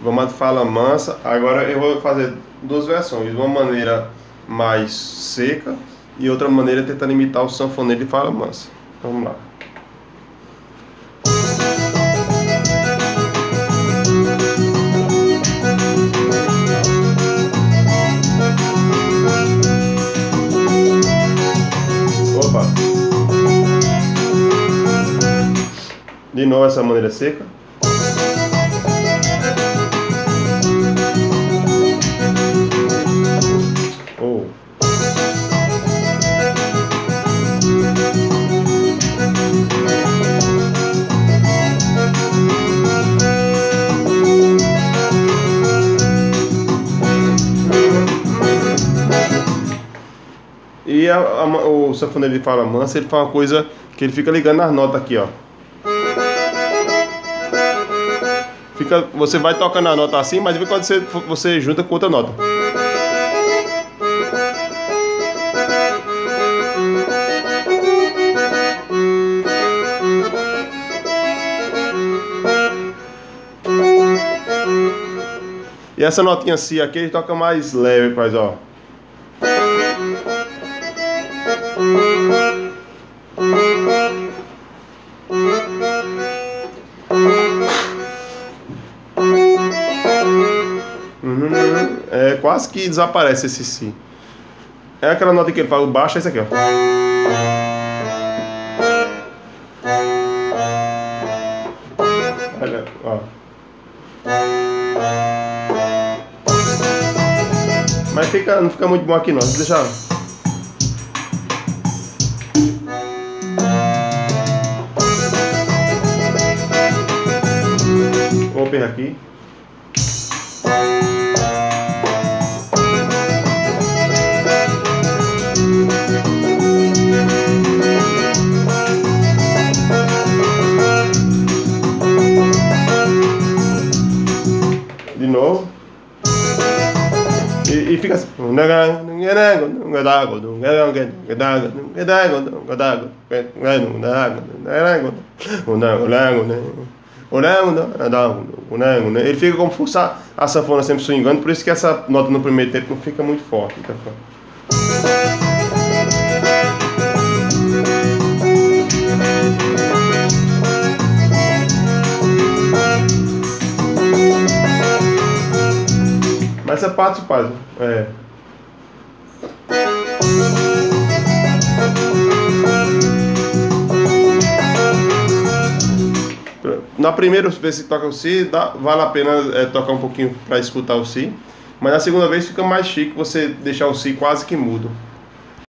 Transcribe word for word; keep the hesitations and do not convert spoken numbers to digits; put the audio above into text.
Vamos de fala mansa. Agora eu vou fazer duas versões, uma maneira mais seca e outra maneira tentando imitar o sanfoneiro de fala mansa. Vamos lá. Opa. De novo essa maneira seca. Oh. E a, a, o sanfoneiro de fala mansa, ele faz uma coisa que ele fica ligando nas notas aqui, ó. Fica, você vai tocando a nota assim, mas quando você, você junta com outra nota. E essa notinha Si aqui, ele toca mais leve, faz, ó. É quase que desaparece esse Si. É aquela nota que ele fala, o baixo é esse aqui, ó. Olha, ó. Mas fica, não fica muito bom aqui não, deixa. Vou pegar aqui. De novo. E, e fica assim. Ele fica como forçar a sanfona sempre swingando, por isso que essa nota no primeiro tempo não fica muito forte. Então, mas essa parte faz, é. Na primeira vez que toca o Si, dá, vale a pena é, tocar um pouquinho para escutar o Si, mas na segunda vez fica mais chique você deixar o Si quase que mudo.